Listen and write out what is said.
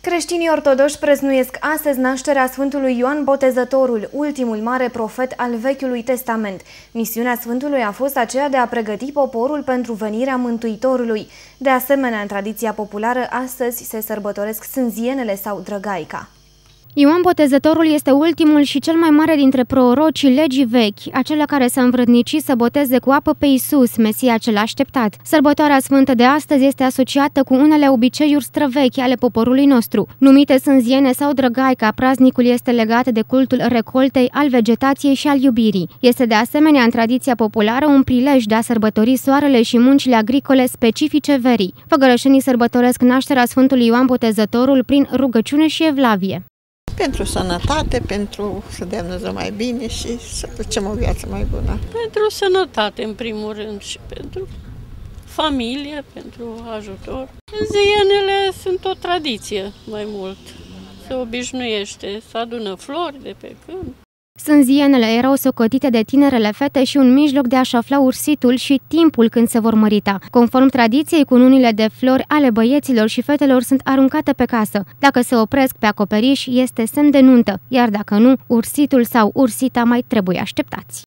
Creștinii ortodoși prăznuiesc astăzi nașterea Sfântului Ioan Botezătorul, ultimul mare profet al Vechiului Testament. Misiunea Sfântului a fost aceea de a pregăti poporul pentru venirea Mântuitorului. De asemenea, în tradiția populară, astăzi se sărbătoresc sânzienele sau drăgaica. Ioan Botezătorul este ultimul și cel mai mare dintre prorocii legii vechi, acela care s-a învrednicit să boteze cu apă pe Iisus, Mesia cel așteptat. Sărbătoarea sfântă de astăzi este asociată cu unele obiceiuri străvechi ale poporului nostru. Numite sânziene sau drăgaica, praznicul este legat de cultul recoltei, al vegetației și al iubirii. Este de asemenea în tradiția populară un prilej de a sărbători soarele și muncile agricole specifice verii. Făgărășenii sărbătoresc nașterea Sfântului Ioan Botezătorul prin rugăciune și evlavie. Pentru sănătate, pentru să dea Dumnezeu mai bine și să ducem o viață mai bună. Pentru sănătate, în primul rând, și pentru familie, pentru ajutor. Zienele sunt o tradiție mai mult. Se obișnuiește să adună flori de pe câmp. Sânzienele erau socotite de tinerele fete și un mijloc de a-și afla ursitul și timpul când se vor mărita. Conform tradiției, cununile de flori ale băieților și fetelor sunt aruncate pe casă. Dacă se opresc pe acoperiș, este semn de nuntă, iar dacă nu, ursitul sau ursita mai trebuie așteptați.